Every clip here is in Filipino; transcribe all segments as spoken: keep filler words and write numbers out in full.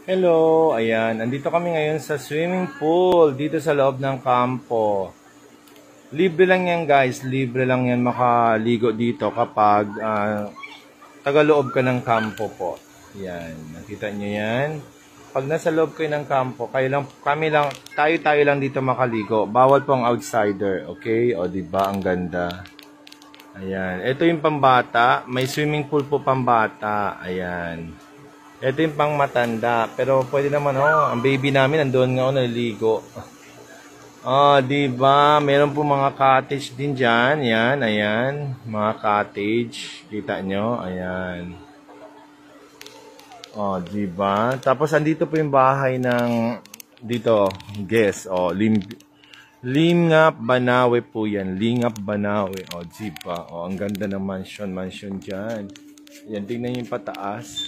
Hello, ayan. Andito kami ngayon sa swimming pool dito sa loob ng kampo. Libre lang yan guys, libre lang yan makaligo dito kapag uh, tagaloob ka ng kampo po. Yan, nakita nyo yan. Pag nasa loob kayo ng kampo, kayo lang, kami lang, tayo-tayo lang dito makaligo. Bawal po ang outsider, okay? O diba, ang ganda. Ayan, ito yung pambata. May swimming pool po pambata. Ayan. Ito yung pang matanda. Pero pwede naman, oh. Ang baby namin, nandoon nga, oh, naliligo. Oh, diba? Meron po mga cottage din dyan. Yan, ayan. Mga cottage. Kita nyo? Ayan. Oh, diba? Tapos, andito po yung bahay ng, dito, guess. Oh, lim, Lingap Banawe po yan. Lingap Banawe. Oh, diba? Oh, ang ganda ng mansion. Mansion dyan. Yan, tingnan yung pataas.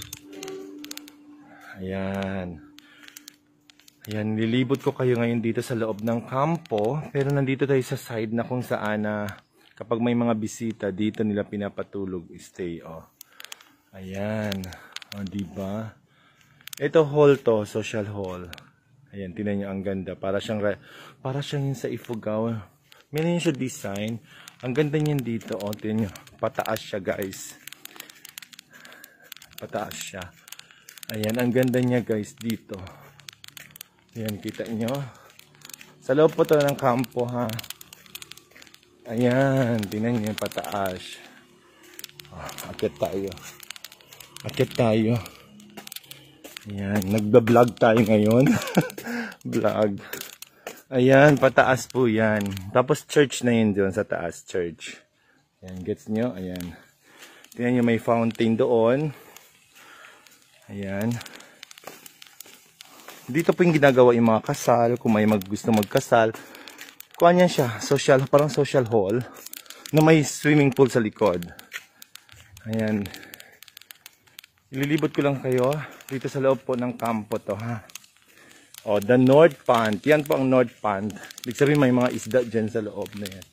Ayan. Ayan, nilibot ko kayo ngayon dito sa loob ng kampo. Pero nandito tayo sa side na kung saan na kapag may mga bisita, dito nila pinapatulog, stay. Oh. Ayan. O, oh, diba? Ito hall to, social hall. Ayan, tinan nyo, ang ganda. Para siyang, para siyang yun sa Ifugao. Meron siya design. Ang ganda niyan dito. O, oh, tinan nyo. Pataas siya, guys. Pataas siya. Ayan, ang ganda niya guys dito. Ayan, kita nyo. Sa loob po to ng kampo ha. Ayan, tingnan nyo yung pataas. Oh, akit tayo. Akit tayo. Ayan, nagba-vlog tayo ngayon. Vlog. Ayan, pataas po yan. Tapos church na yun doon sa taas, church. Ayan, gets nyo? Ayan. Tingnan nyo, may fountain doon. Ayan. Dito po yung ginagawa yung mga kasal. Kung may mag gusto magkasal. Kuha niyan siya. Social, parang social hall. Na may swimming pool sa likod. Ayan. Ililibot ko lang kayo. Dito sa loob po ng kampo to ha. O, the North Pond. Yan po ang North Pond. Ibig sabihin may mga isda dyan sa loob na yan.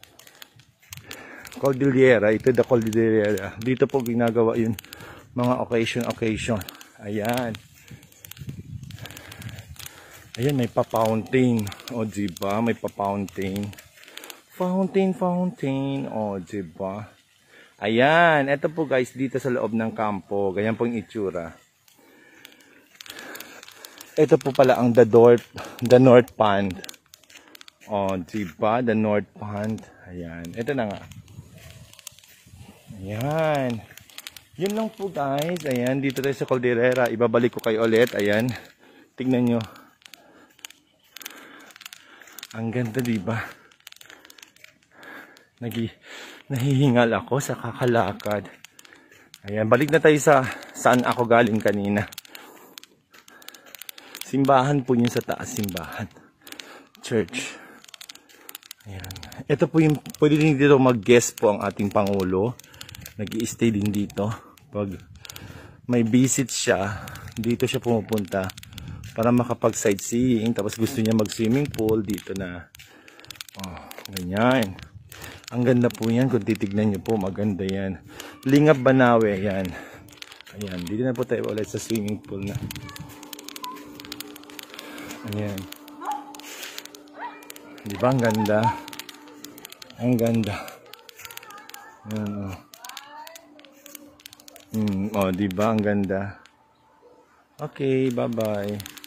Cordillera. Ito the Cordillera. Dito po ginagawa yun. Mga occasion, occasion. Ayan. Ayan, may pa-fountain. O, diba? May pa-fountain. Fountain, fountain. O, diba? Ayan. Ito po guys, dito sa loob ng kampo. Ganyan po yung itsura. Ito po pala ang the North, the North Pond. O, diba? The North Pond. Ayan. Ito na nga. Ayan. Yun lang po guys. Ayan, dito tayo sa Cordillera. Ibabalik ko kayo ulit. Ayan. Tingnan nyo. Ang ganda diba? Nagi, nahihingal ako sa kakalakad. Ayan, balik na tayo sa saan ako galing kanina. Simbahan po yun sa taas. Simbahan. Church. Ayan. Ito po yung, pwede din dito mag-guest po ang ating Pangulo. Nag-i-stay din dito. Pag may visit siya, dito siya pumupunta para makapag-sightseeing. Tapos gusto niya mag-swimming pool, dito na. Oh, ganyan. Ang ganda po yan. Kung titignan niyo po, maganda yan. Lingap Banawe, yan. Ayan, dito na po tayo ulit sa swimming pool na. Ayan. Di ba ang ganda? Ang ganda. Ayan, oh. Hmm, oh, di ba ang ganda? Okay, bye-bye.